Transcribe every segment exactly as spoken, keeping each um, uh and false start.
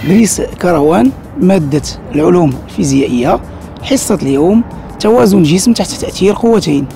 دريس كروان، مادة العلوم الفيزيائية، حصة اليوم توازن جسم تحت تأثير قوتين.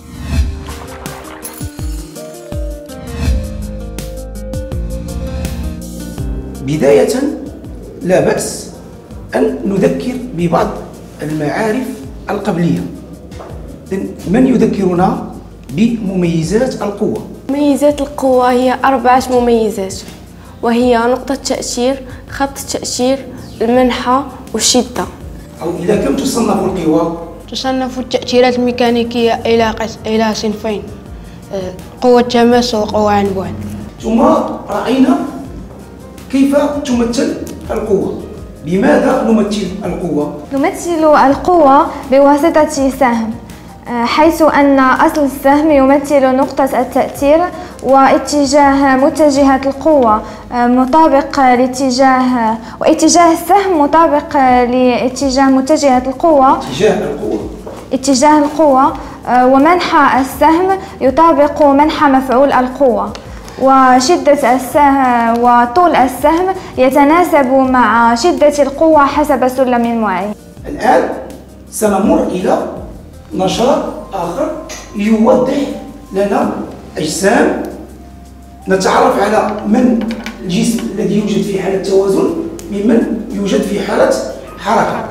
بداية لا بأس أن نذكر ببعض المعارف القبلية. من يذكرنا بمميزات القوة؟ مميزات القوة هي أربعة مميزات، وهي نقطة تأثير، خط التأثير، المنحة والشدة. أو إلى كم تصنف القوى؟ تصنف التأثيرات الميكانيكية إلى قس... إلى صنفين: قوة تماس وقوة عن بعد. ثم رأينا كيف تمثل القوة. بماذا نمثل القوة؟ نمثل القوة بواسطة سهم، حيث أن أصل السهم يمثل نقطة التأثير، واتجاه متجهة القوة مطابق لاتجاه واتجاه السهم مطابق لاتجاه متجهة القوة اتجاه القوة اتجاه القوة ومنحى السهم يطابق منحى مفعول القوة، وشدة السهم وطول السهم يتناسب مع شدة القوة حسب سلم معين. الآن سنمر إلى نشاط آخر يوضح لنا أجسام، نتعرف على من الجسم الذي يوجد في حالة توازن ممن يوجد في حالة حركة.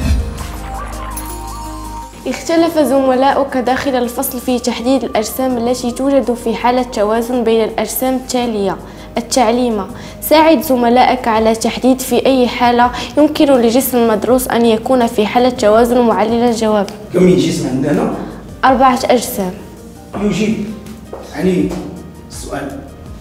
اختلف زملاؤك داخل الفصل في تحديد الأجسام التي توجد في حالة توازن بين الأجسام التالية. التعليمة: ساعد زملائك على تحديد في أي حالة يمكن لجسم المدروس أن يكون في حالة توازن معلل الجواب. كم من جسم عندنا؟ أربعة أجسام. يجيب يعني السؤال.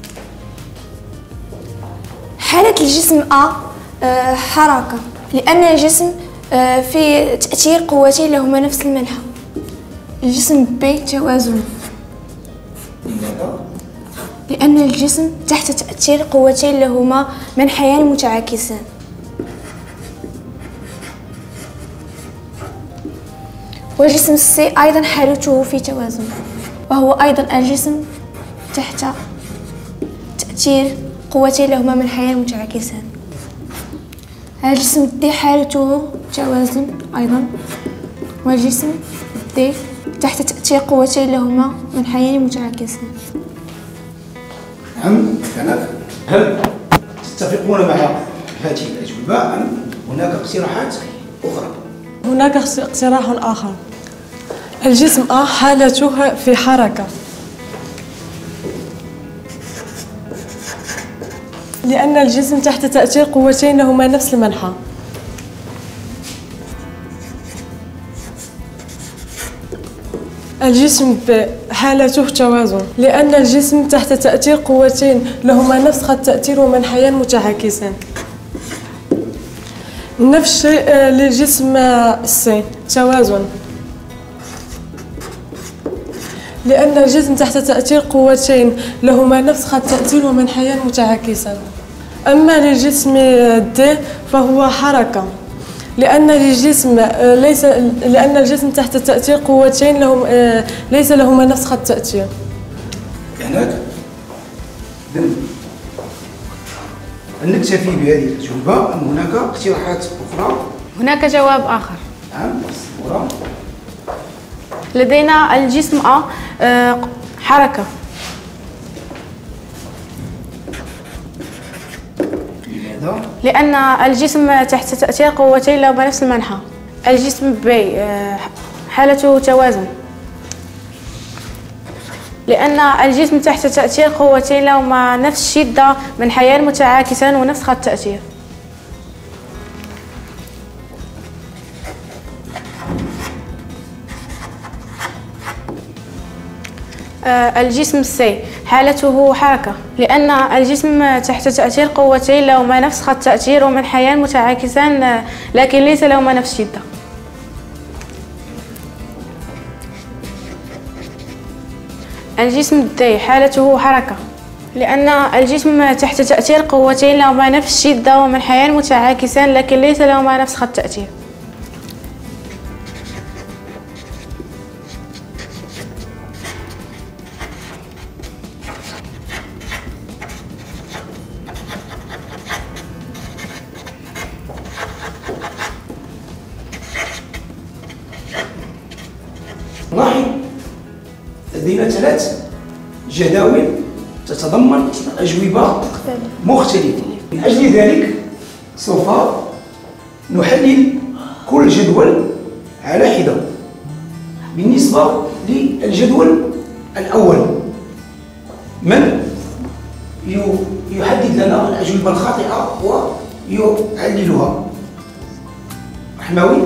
حالة الجسم أ حركة، لأن الجسم في تأثير قوتين لهما نفس المنحى. الجسم ب توازن، لأن الجسم تحت تأثير قوتين لهما منحيان متعاكسان. والجسم سي أيضا حالته في توازن، وهو أيضا الجسم تحت تأثير قوتين لهما منحيان متعاكسان. الجسم دي حالته توازن أيضا، والجسم دي تحت تأثير قوتين لهما منحيان متعاكسان. نعم. هل تتفقون مع هذه الأجوبة أم هناك اقتراحات أخرى؟ هناك اقتراح آخر. الجسم أ حالته في حركة، لأن الجسم تحت تأثير قوتين لهما نفس المنحى. الجسم ب حالته توازن، لأن الجسم تحت تأثير قوتين لهما نفس خط التأثير ومنحيان متعاكسان. نفس الشيء للجسم سي توازن، لأن الجسم تحت تأثير قوتين لهما نفس خط التأثير ومنحيان متعاكسان. أما للجسم د فهو حركة، لأن الجسم ليس لأن الجسم تحت تأثير قوتين لهم ليس لهما نفس خط التأثير. هناك نكتفي بهذه التجربة أم هناك اقتراحات أخرى؟ هناك جواب آخر. نعم. لدينا الجسم أ حركة. لماذا؟ لأن الجسم تحت تأثير قوتين لهما نفس المنحى. الجسم ب حالته توازن، لأن الجسم تحت تأثير قوتين لهما نفس الشدة منحيان متعاكسان ونفس خط التأثير. الجسم سي حالته حركة، لأن الجسم تحت تأثير قوتين لهما نفس خط التأثير ومنحيان متعاكسان لكن ليس لهما نفس الشدة. الجسم دي حالته حركة، لأن الجسم تحت تأثير قوتين لهما نفس الشدة ومنحيان متعاكسان لكن ليس لهما نفس خط التأثير. لدينا ثلاث جداول تتضمن أجوبة مختلفة. من أجل ذلك سوف نحلل كل جدول على حدة. بالنسبة للجدول الأول، من يحدد لنا الأجوبة الخاطئة ويعللها؟ حماوي.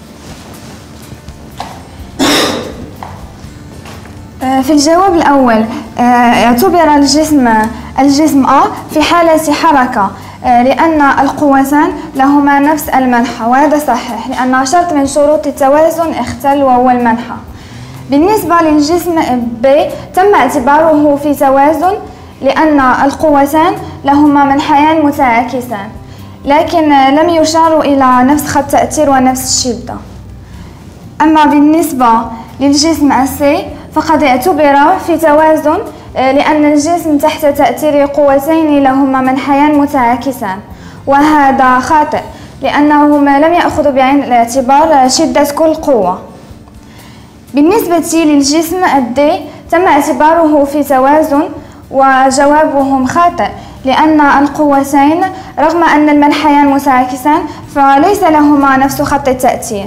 في الجواب الأول اعتبر الجسم الجسم أ في حالة حركة لأن القوتان لهما نفس المنحى، وهذا صحيح لأن شرط من شروط التوازن اختل وهو المنحى. بالنسبة للجسم ب تم اعتباره في توازن لأن القوتان لهما منحيان متعاكسان، لكن لم يشار إلى نفس خط تأثير ونفس الشدة. أما بالنسبة للجسم السي فقد اعتبر في توازن لأن الجسم تحت تأثير قوتين لهما منحيان متعاكسان، وهذا خاطئ لأنهم لم يأخذوا بعين الاعتبار شدة كل قوة. بالنسبة للجسم الدي تم اعتباره في توازن، وجوابهم خاطئ لأن القوتين رغم أن المنحيان متعاكسان فليس لهما نفس خط التأثير.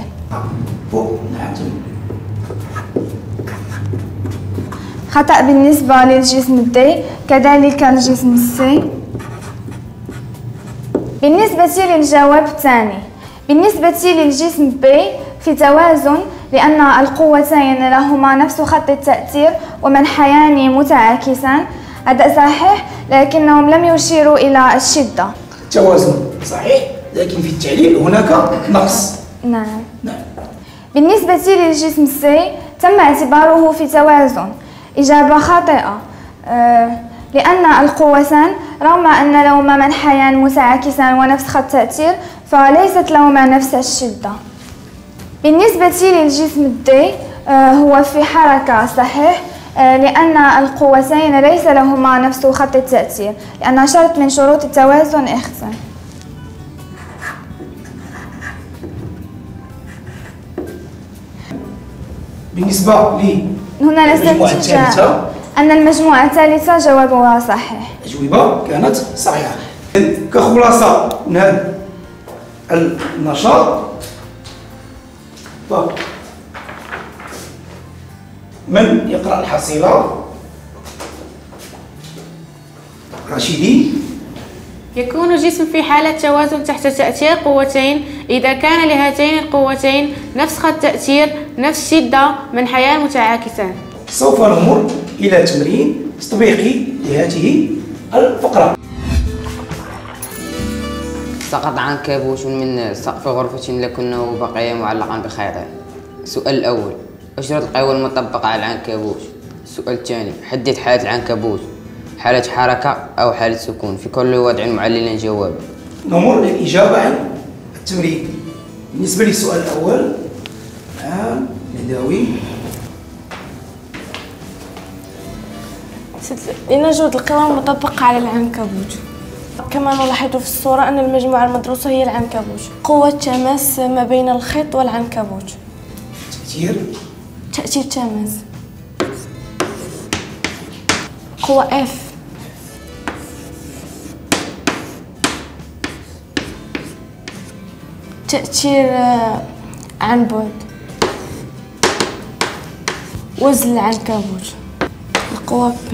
خطأ بالنسبة للجسم دي، كذلك الجسم سي. بالنسبة للجواب الثاني، بالنسبة للجسم بي في توازن لأن القوتين لهما نفس خط التأثير ومنحيان متعاكسان، هذا صحيح لكنهم لم يشيروا إلى الشدة. توازن صحيح، لكن في التعليل هناك نقص. نعم. نعم. بالنسبة للجسم سي تم اعتباره في توازن، إجابة خاطئة أه لأن القوتان رغم أن لهما منحيان متعاكسان ونفس خط تأثير فليست لهما نفس الشدة. بالنسبة للجسم الدي أه هو في حركة صحيح أه لأن القوتين ليس لهما نفس خط التأثير لأن شرط من شروط التوازن اختل. بالنسبة لي هنا نستنتج أن المجموعة الثالثة جوابها صحيح. الأجوبة كانت صحيحة. كخلاصة من هذا النشاط، من يقرأ الحصيلة؟ رشيدي. يكون الجسم في حالة توازن تحت تأثير قوتين إذا كان لهاتين القوتين نفس خط تأثير نفس شدة منحيان متعاكسان. سوف نمر إلى تمرين تطبيقي لهذه الفقرة. سقط عنكبوت من سقف غرفة لكنه بقي معلقا بخيطه. السؤال الأول: اشرط القوى المطبقة على العنكبوت. السؤال الثاني: حدد حالة العنكبوت، حالة حركة أو حالة سكون، في كل وضع معللا جواب. نمر للإجابة عن التمرين. بالنسبة للسؤال الأول، نعم نداوي. لنجد القوى المطبقة على العنكبوت. كما نلاحظ في الصورة أن المجموعة المدروسة هي العنكبوت. قوة تماس ما بين الخيط والعنكبوت. تأثير تأثير تماس. قوة F. تأثير عن بعد. وزن العنكبوت. القوة B.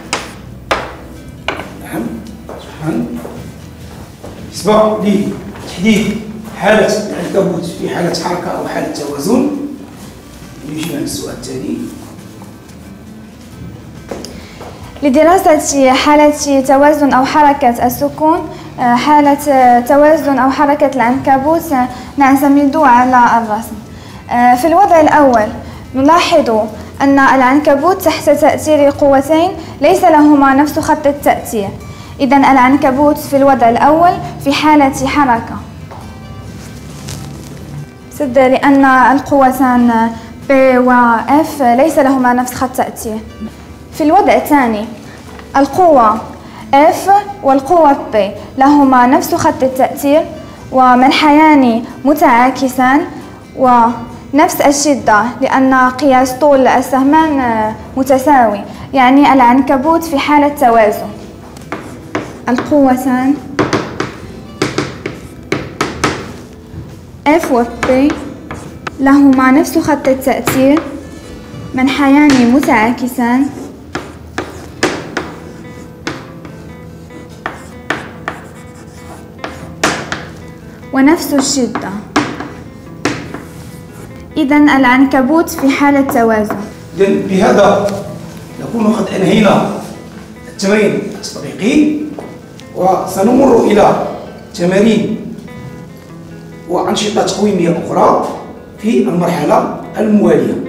نعم شكرا. بالنسبة لتحديد حالة العنكبوت في حالة حركة أو حالة توازن، نجيب عن السؤال التالي. لدراسة حالة توازن أو حركة السكون، حالة توازن أو حركة العنكبوت نعتمد على الرسم. في الوضع الأول نلاحظ أن العنكبوت تحت تأثير قوتين ليس لهما نفس خط التأثير، إذن العنكبوت في الوضع الأول في حالة حركة سد لأن القوتان B و F ليس لهما نفس خط تأثير. في الوضع الثاني القوة F والقوة B لهما نفس خط التأثير ومنحيان متعاكسان، نفس الشدة لأن قياس طول السهمان متساوي، يعني العنكبوت في حالة توازن. القوتان F و P لهما نفس خط التأثير، منحيان متعاكسان، ونفس الشدة. إذن العنكبوت في حالة توازن. إذن بهذا نكون قد أنهينا التمرين التطبيقي، وسنمر إلى تمارين وأنشطة تقويمية أخرى في المرحلة الموالية.